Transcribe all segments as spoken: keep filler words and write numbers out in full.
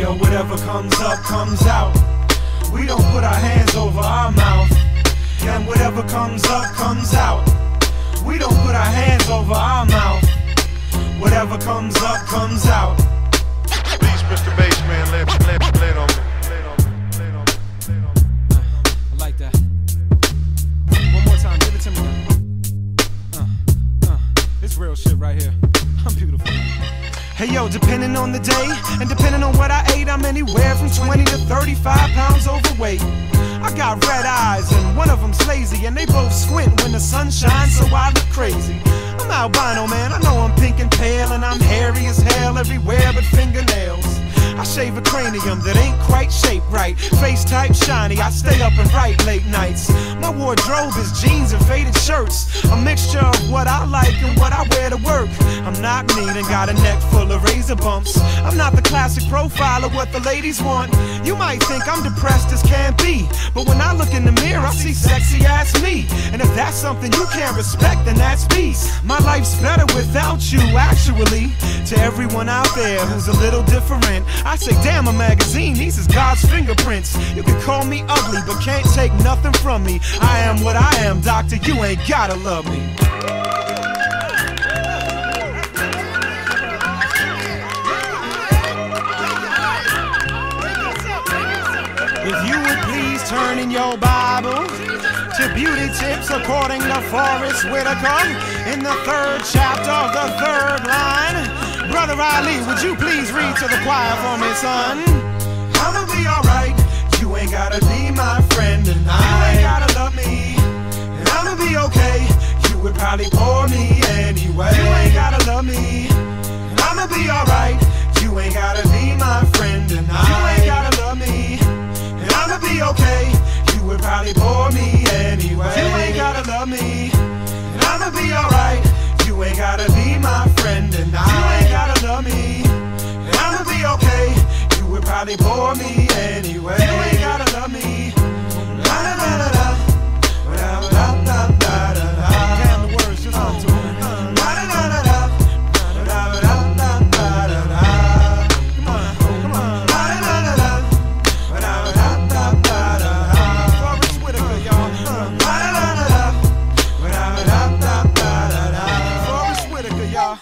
Yo, whatever comes up, comes out. We don't put our hands over our mouth. And whatever comes up, comes out. We don't put our hands over our mouth. Whatever comes up, comes out. Beast, Mister Bassman, lay, lay, lay it on me. Lay it on me. Lay it on me. Lay it on me. Uh, I like that. One more time, give it to me. Uh, uh, it's real shit right here. I'm beautiful. Hey yo, depending on the day and depending on what I ate, I'm anywhere from twenty to thirty-five pounds overweight. I got red eyes and one of them's lazy, and they both squint when the sun shines, so I look crazy. I'm albino, man, I know I'm pink and pale, and I'm hairy as hell everywhere but fingernails. I shave a cranium that ain't quite shaped right. Face type shiny, I stay up and write late nights. My wardrobe is jeans and faded shirts, a mixture of what I like and what I wear to work. I'm not mean and got a neck full of razor bumps. I'm not the classic profile of what the ladies want. You might think I'm depressed as can be, but when I look in the mirror I see sexy ass me. And if that's something you can't respect, then that's peace. My life's better without you, actually. To everyone out there who's a little different, I say, damn, a magazine, these is God's fingerprints. You can call me ugly, but can't take nothing from me. I am what I am, doctor, you ain't gotta love me. If you would please turn in your Bible to Beauty Tips according to Forrest Whitaker, in the third chapter of the third line. Brother Ali, would you please read to the choir for me, son? I'ma be alright, you ain't gotta be my friend tonight. You ain't gotta love me, and I'ma be okay. You would probably bore me anyway. You ain't gotta love me, and I'ma be alright. You ain't gotta be my friend tonight. You ain't gotta love me, and I'ma be okay. You would probably bore me anyway. You ain't gotta love me, and I'ma be alright. You ain't gotta be my friend tonight. You ain't gotta love me, and I'ma be okay. You would probably bore me anyway. You ain't gotta love me. La da da da da, da da da da da da. Damn, the words just come to me. La da da da da, da da da da da da. Come on, come on. La da da da da, da da da da da. Forrest Whitaker, y'all. La da da da da, da da da da da. Forrest Whitaker, y'all.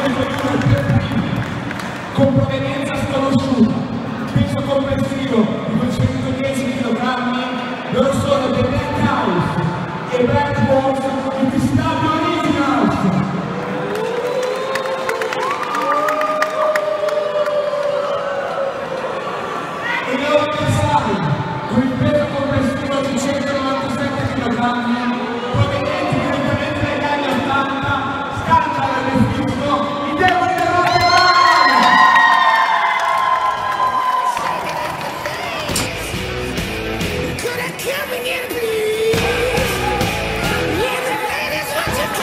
con provenienza sconosciuta, peso complessivo di duecentodieci chilogrammi, loro sono The Black House e Black Box di Pistachio Originals. E le universali, con il peso complessivo di centonovantasette chilogrammi, provenienti direttamente dagli anni ottanta, scalza dall'Egisto, i demoni del rock and roll! Could I come in, please? Yeah, the ladies want to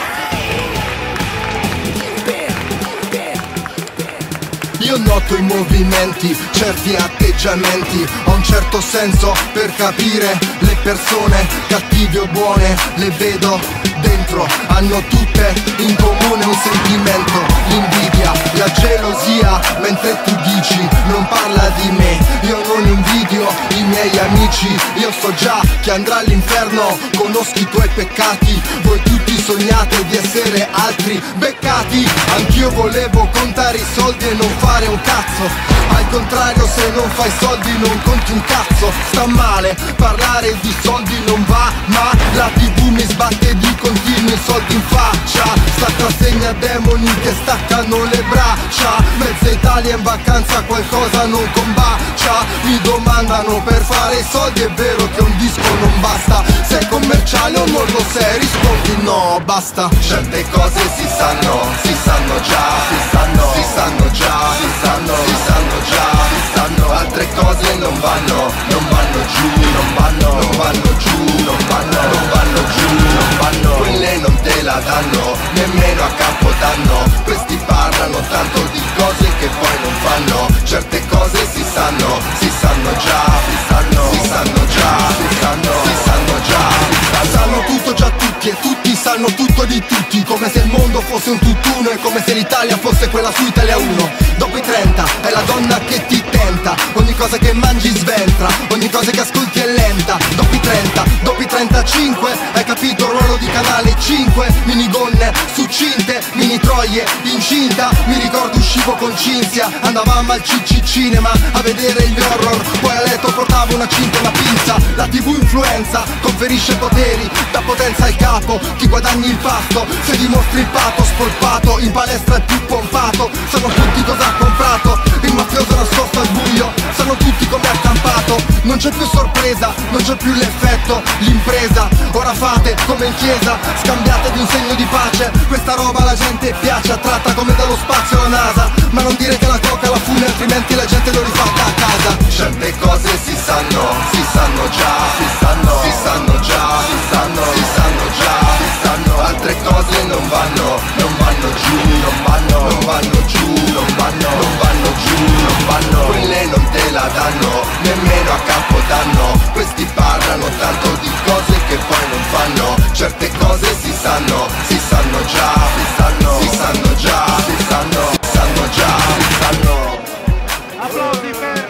Io noto i movimenti, certi atteggiamenti, ho un certo senso per capire le persone, cattive o buone, le vedo dentro, hanno tutte in comune un sentimento, l'invidia, la gelosia, mentre tu dici non parla di me, io non invidio i miei amici, io so già che andrà all'inferno, conosco i tuoi peccati, voi tutti sognate di essere altri beccati, anch'io volevo contare i soldi e non fare un cazzo, al contrario se non fai soldi non conti un cazzo, sta male, parlare di soldi non va, ma la tv mi sbatte di continui soldi in faccia, sta consegna demoni che staccano le braccia, mezza Italia in vacanza qualcosa non combacia, mi domandano per fare i soldi è vero che un disco non basta, se è commerciale o non lo sei rispondi no basta, certe cose si sanno, si sanno già, si sanno, si sanno già, si sanno, si sanno già, si sanno, altre cose non vanno, non vanno giù, non vanno, non vanno giù, non vanno, non vanno giù, non vanno, quelle non te la danno, nemmeno a Capodanno, questi parlano tanto di cose che poi non fanno, certe cose si sanno, si sanno già, si sanno, si sanno già, si sanno, si sanno già, si sanno, sanno tutto già tutti e tutti sanno tutto di tutti, come se il mondo fosse un tutt'uno e come se l'Italia fosse quella su Italia uno, dopo i trenta è la donna che ti tenta, ogni cosa che mangi sventra, ogni cosa che ascolti è lenta, dopo i trenta, dopo i trentacinque hai capito il ruolo di canale cinque, minigonne, succinte, mini troie, incinta, mi ricordo uscivo con Cinzia, andavamo al C C Cinema a vedere gli horror, poi a letto portavo una cinta e una pinza, la tv influenza, conferisce poteri, da potenza al capo, chi guadagni il pasto, se dimostri il pato spolpato, in palestra è più pompato, sanno tutti cosa ha comprato, il mafioso nascosto al buio, sanno tutti come ha campato, non c'è più sorpresa, non c'è più l'effetto, l'impresa, ora fate come in chiesa, scambiate di un segno di pace, questa roba alla gente piace, attratta come dallo spazio la NASA, ma non dire che la coca la fune altrimenti la gente lo rifatta a casa, certe cose si sanno, si sanno già, si sanno, si sanno già, si sanno, si sanno già, si sanno, altre cose non vanno, non vanno giù, non vanno, non vanno giù, non vanno, non vanno giù, non vanno, quelle non te la danno, nemmeno a Capodanno, questi parlano tanto di cose che poi non fanno, certe cose si sanno, si sanno già, si sanno, si sanno già, si sanno, si sanno già, si sanno. Applausi per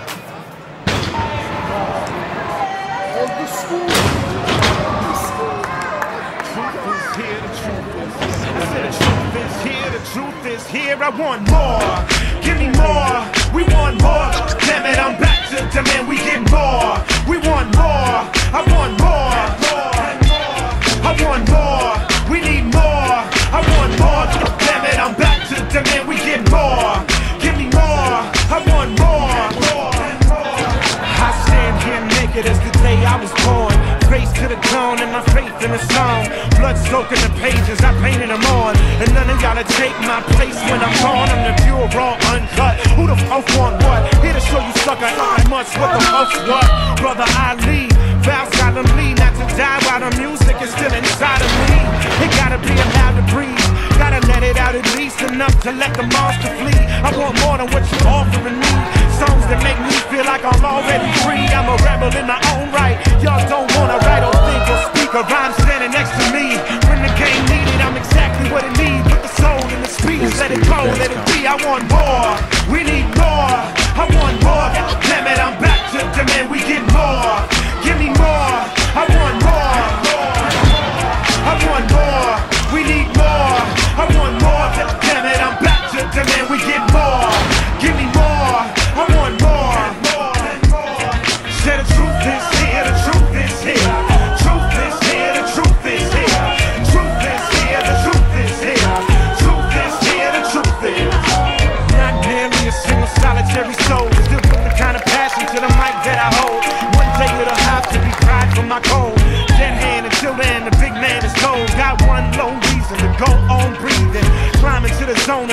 the truth is here, I want more, give me more, we want more, damn it, I'm back to demand, we get more, we want more, I want more, I want more, we need more, I want more, damn it, I'm back to demand, we get more, give me more, I want more, I stand here naked as the day I was born, face to the tone and my faith in the song, blood soaking the pages, I painted them on, and none of y'all to take my place when I'm gone, I'm the pure, raw, uncut, who the fuck want what, here to show you sucker how much, what the fuck's what, brother Ali, vow solemnly not to die while the music is still inside of me, it gotta be allowed to breathe, gotta let it out at least enough to let the monster flee, I want more than what you're offering me, songs that make me feel like I'm already free, I'm a rebel in my own right, y'all don't wanna write or think or speak a rhyme standing next to me, when the game needed, I'm exactly what it needs, put the soul in the speech, let it go, let it be, I want more, we need more, I want more, damn it, I'm back to demand, we get more, give me more, I want more, I want more, we need more, I want more, damn it, I'm back.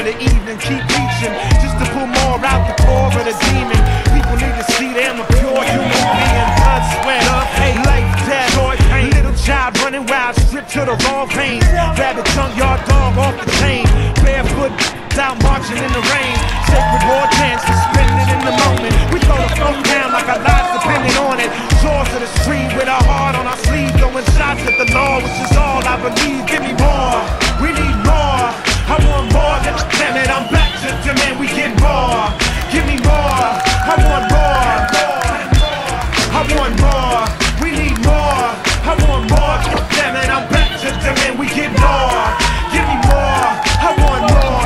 the evening, keep reaching, just to pull more out the core of the demon. People need to see them a pure human being. Blood, sweat, up, hate, life, death, joy, pain. Little child running wild, stripped to the raw veins. Rabbit junkyard dog off the chain. Barefoot out marching in the rain. Sacred war dance, suspended in the moment. We throw the phone down like our lives depending on it. Shores of the street with our heart on our sleeve, throwing shots at the law, which is all I believe. Give me more, we need more. I want more, damn it, I'm back to demand. We get more, give me more. I want more, I want more. We need more, I want more. Damn it, I'm back to demand. We get more, give me more. I want more.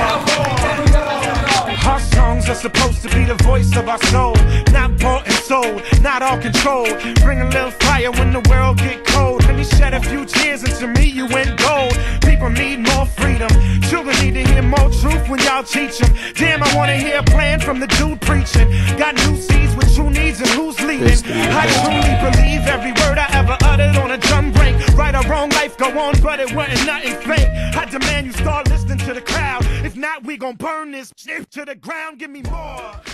Our songs are supposed to be the voice of our soul, not bought and sold, not all controlled. Bring a little fire when the world get cold. Let me shed a few tears and to me you went gold. People need more freedom. Children need to hear more truth when y'all teach them. Damn, I wanna hear a plan from the dude preaching. Got new seeds with true needs and who's leading. I truly believe every word I ever uttered on a drum break. Right or wrong, life go on, but it wasn't nothing fake. I demand you start listening to the crowd. If not, we gon' burn this shit to the ground. Give me more.